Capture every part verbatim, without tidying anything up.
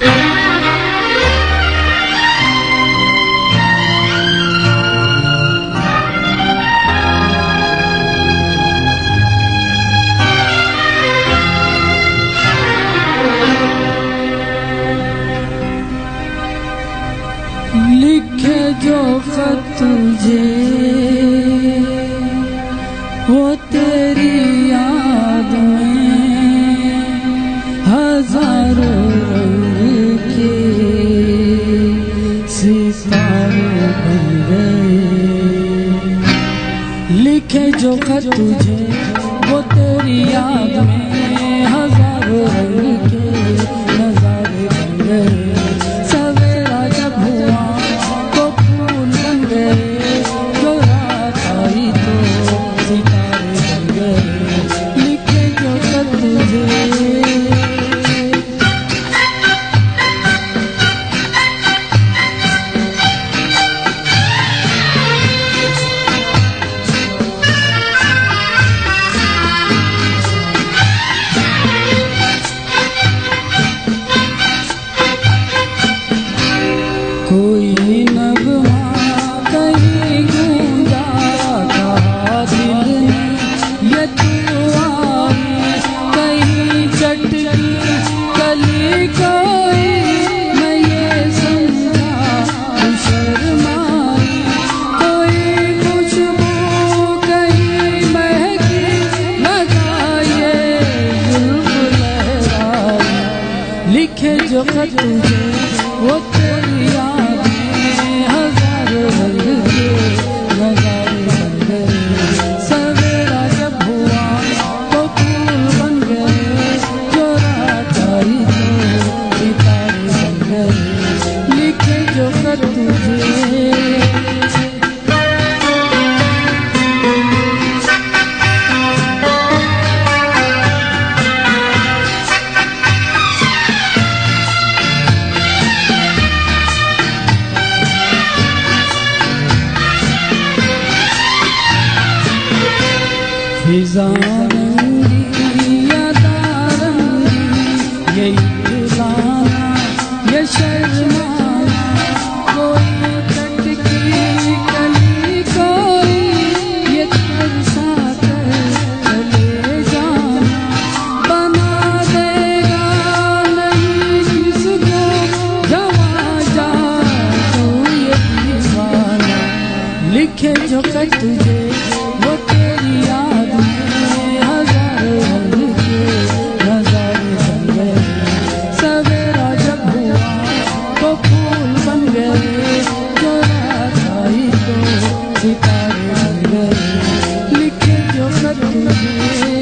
लिखे जो खत तुझे वो तेरी याद में हजारों रंग के सितारे बन गए। लिखे जो खत तुझे वो तेरी याद में हजारों रंग के नजारे बन गए। कोई नगमा कहीं गूंजा था दिल में ये तू आई, कहीं चटकी कली कोई मैं ये समझा तू शर्माई। कोई खुशबू कहीं महकी लगा ये जुल्फ लहराई। लिखे जो खत तुझे वो तेरी याद में हजारों रंग के नजारे बन गए। सवेरा जब हुआ तो फूल बन गए, जो रात आई तो सितारे बन गए। लिखे जो खत तुझे फिजा रंगी या तारंगी ये इतलाना ये शर्माना। कोई टटकी कली कोई ये तरसा कर चले जाना। बना देगा नहीं किसको जवा जा तू ये दीवाना। लिखे जो खत तुझे वो तेरी याद में हजारों रंग के नजारे बन गए। सवेरा जब हुआ तो फूल बन गए, जो रात आई तो सितारे बन गए। लिखे जो खत तुझे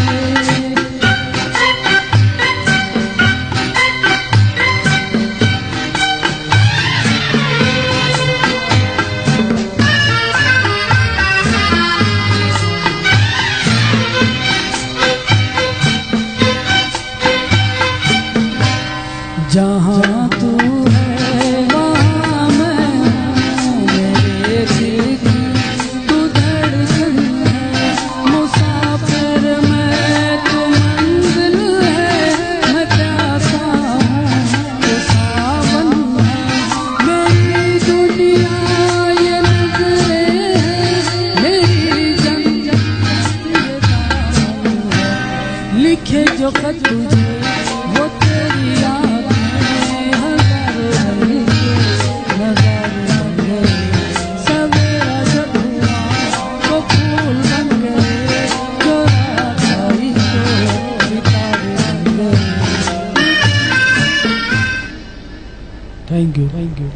जहाँ तू है वहाँ मैं हूँ, मेरे दिल की तू धड़कन है। मुसाफिर मैं तू मंजिल है, मैं प्यासा हूँ तू सावन है। मेरी दुनिया ये नजरें हैं, मेरी जन्नत ये दामन है। लिखे जो खत तुझे वो तेरी याद Thank you. Thank you.